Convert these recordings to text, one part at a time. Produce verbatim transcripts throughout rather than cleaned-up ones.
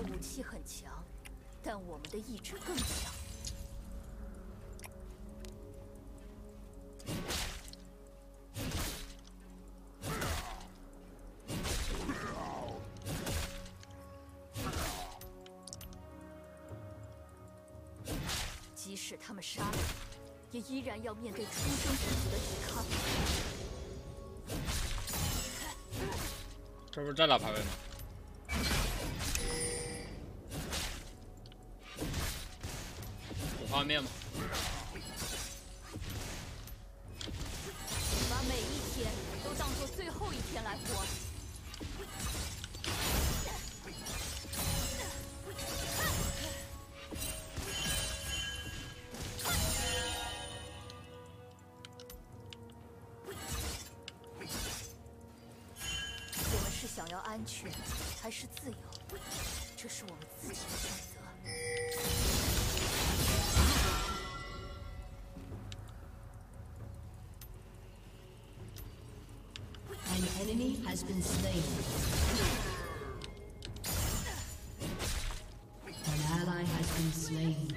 武器很强，但我们的意志更强。即使他们杀了你，也依然要面对出生之子的抵抗。 这不是在打排位吗？ 画面吗？ 把每一天都当作最后一天来活。我们是想要安全，还是自由？这是我们自己的选择。 An enemy has been slain. An ally has been slain.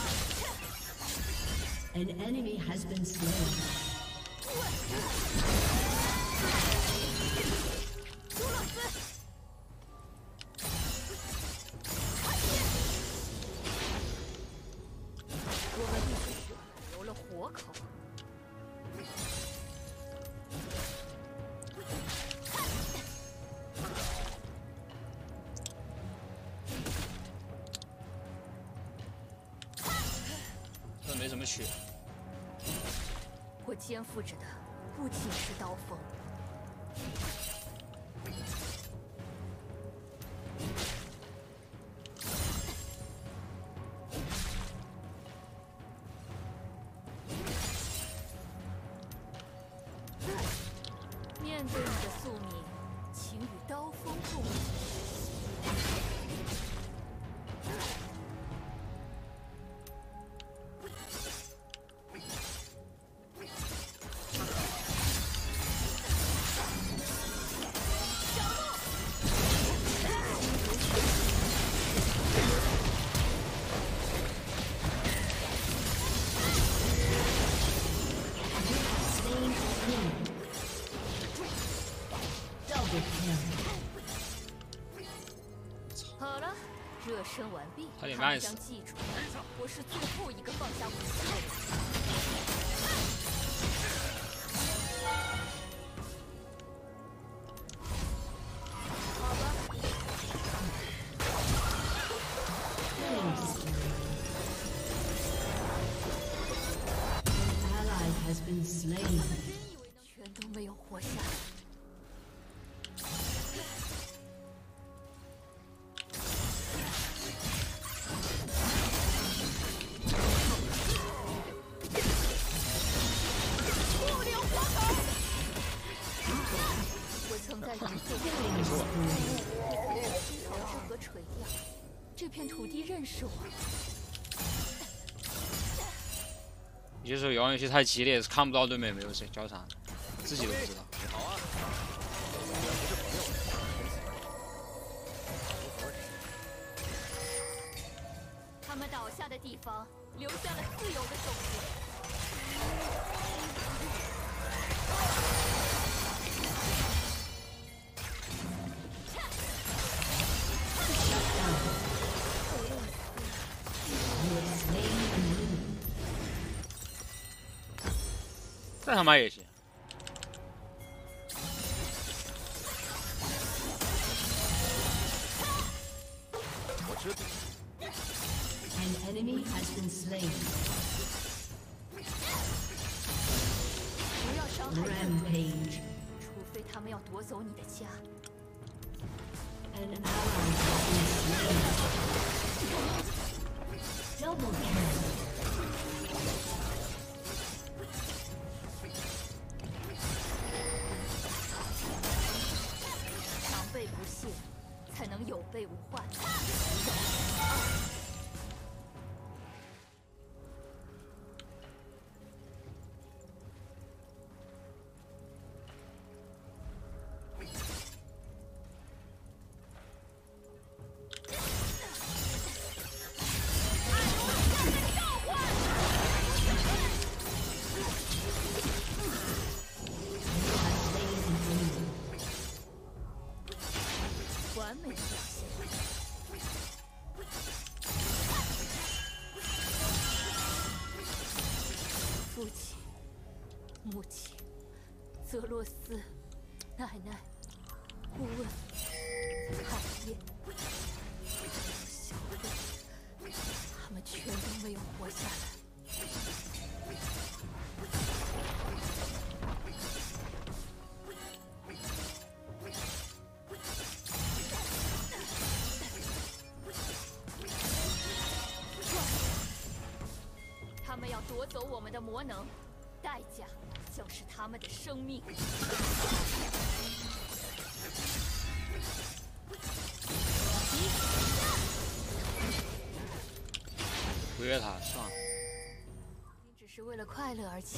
An enemy has been slain. 苏洛斯，我们必须血留了活口。 没什么血， 我肩负着的不仅是刀锋，面对你的宿命，请与刀锋共舞。 好了，热身完毕。他们将记住，我是最后一个放下武器的人。好吧。 An ally has been slain. 全都没有活下来。 和垂钓，这片土地认识我。 有些时候游玩游戏太激烈，是看不到对面有没有谁交叉，自己都不知道。好啊。 他们倒下的地方留下了自由的种子。 这他妈也行！ An enemy has been slain. 不要伤害 Rampage. 除非他们要夺走你的家。 An ally has been slain. Double kill. 常备不懈，才能有备无患。 完美的表现。父亲、母亲、泽洛斯、奶奶、顾问、海耶，小贝，他们全都没有活下来。 他们要夺走我们的魔能，代价将是他们的生命。 不约他，算了。 你只是为了快乐而起。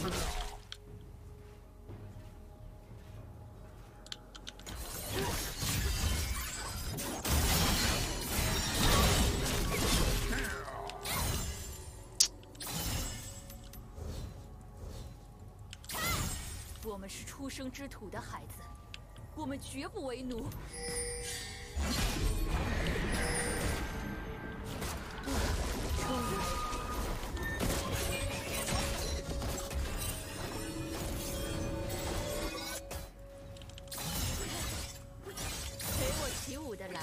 我们是出生之土的孩子，我们绝不为奴。陪我起舞的来。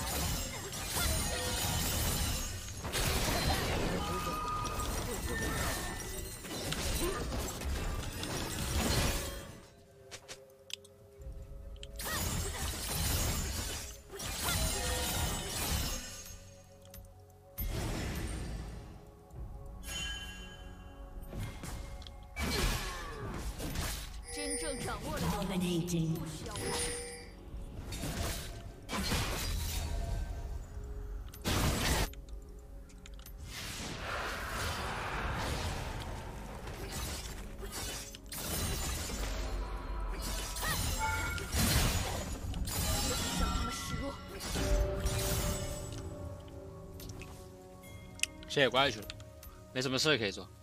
真正掌握了 Dominating. 不需要看。向他们示弱。 写怪去了，没什么事可以做。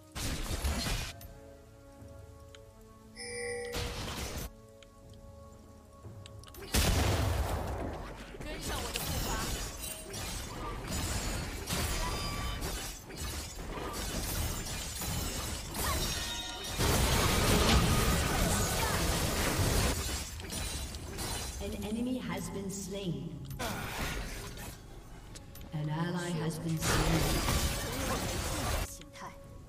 An enemy has been slain. An ally has been slain. 形态。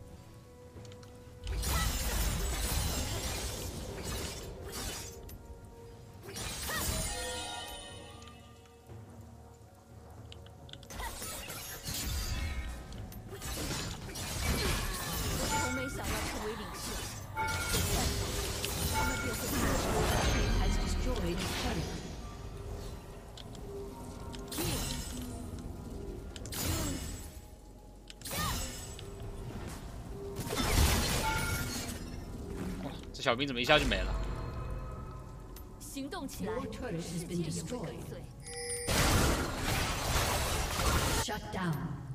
我从没想要成为领袖，他们便会 Has destroyed a turret. 这小兵怎么一下就没了？ 行动起来！ Your turret has 世 been 界也会 destroyed. 跟随。 Shut down.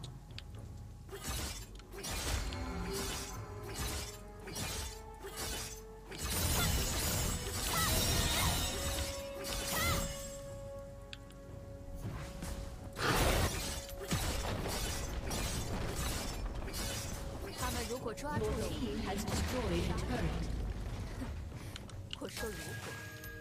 他们如果抓住 Your 了 team has destroyed a turret. 我，我说如果。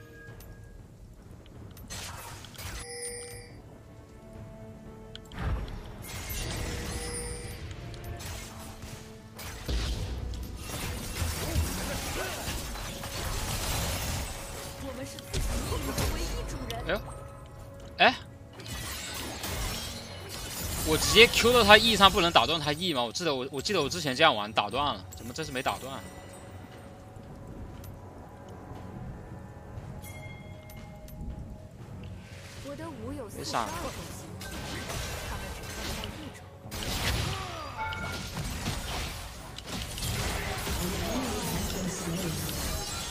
我们是自己命运的唯一主人。 哎呦，哎，我直接 Q 到他 E 上，不能打断他 E 吗？我记得我我记得我之前这样玩打断了，怎么这次没打断？ 我的舞有四十上二种形态，他们只看得到一种。 An enemy has been slain.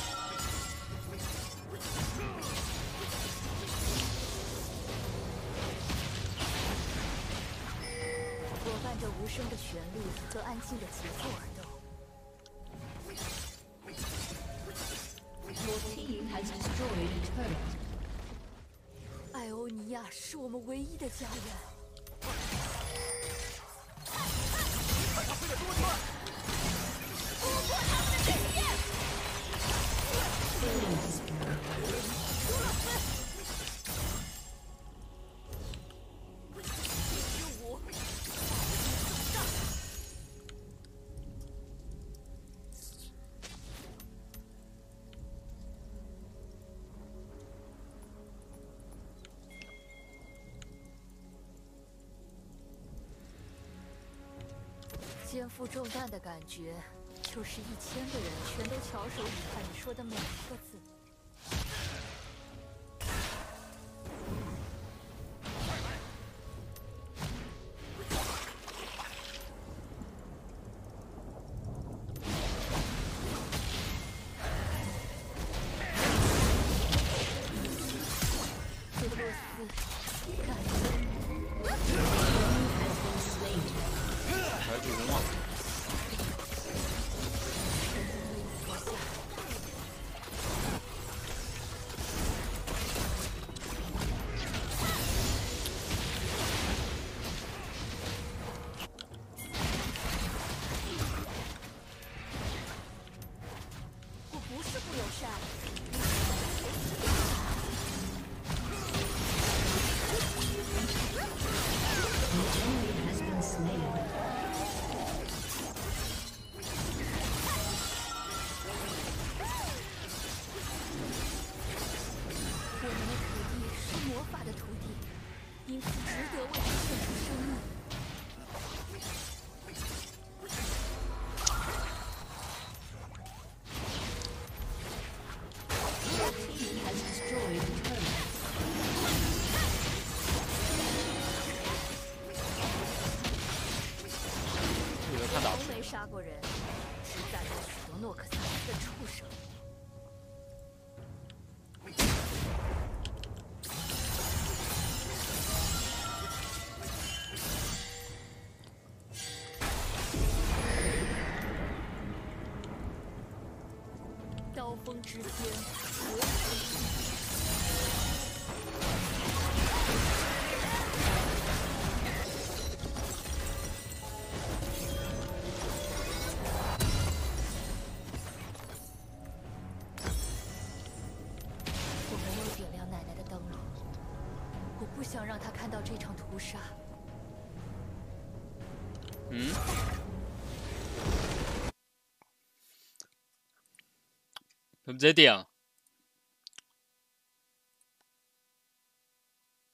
我伴着无声的旋律和安静的节奏而斗。 Your team has destroyed a turret. 艾欧尼利亚是我们唯一的家人。 快发挥的多舛！ 突破他们的阵线！朱洛斯。 肩负重担的感觉，就是一千个人全都翘首以盼你说的每一个字。俄罗斯，感恩。 还有主人吗？ 我不是不友善。 因此值得为他献出生命。从没杀过人，只攒了许多诺克萨斯的畜生。 刀锋之间，我我没有点亮奶奶的灯笼，我不想让她看到这场屠杀。 嗯？咁这点啊？